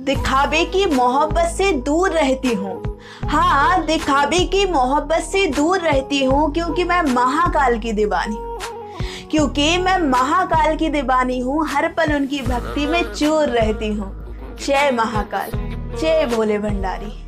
दिखावे की मोहब्बत से दूर रहती हूँ। हाँ, दिखावे की मोहब्बत से दूर रहती हूँ, क्योंकि मैं महाकाल की दीवानी हूँ। क्योंकि मैं महाकाल की दीवानी हूँ, हर पल उनकी भक्ति में चूर रहती हूँ। जय महाकाल, जय भोले भंडारी।